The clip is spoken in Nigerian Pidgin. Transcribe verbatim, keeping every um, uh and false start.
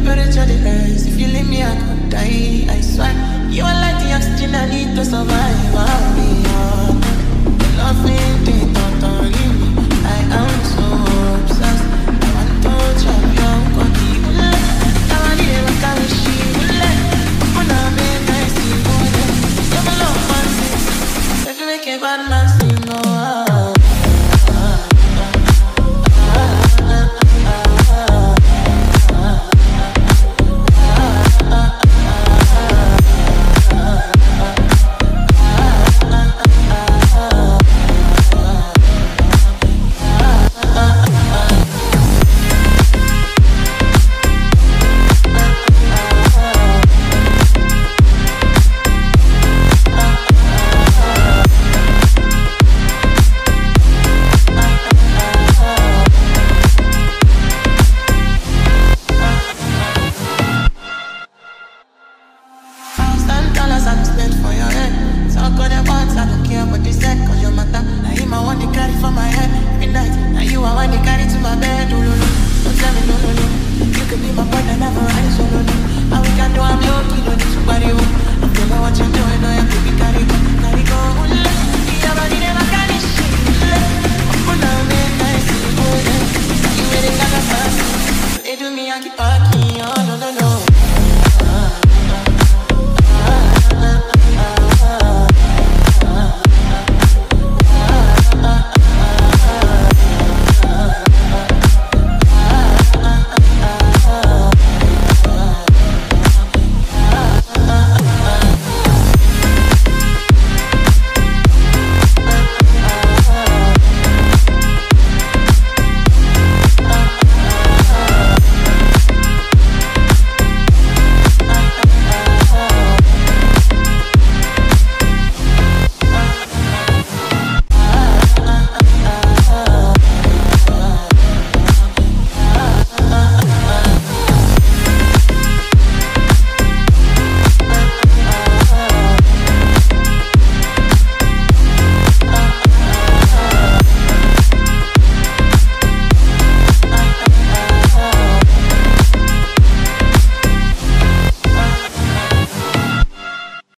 temperature the rise. If you leave me, I could die. I swear, you are like the oxygen I need to survive. I'll be on loving the thought of me. I am so obsessed. I want to chop your body. I want to look at me, she will let. I'm gonna make I see more than. You're my love, man. If you make a bad man.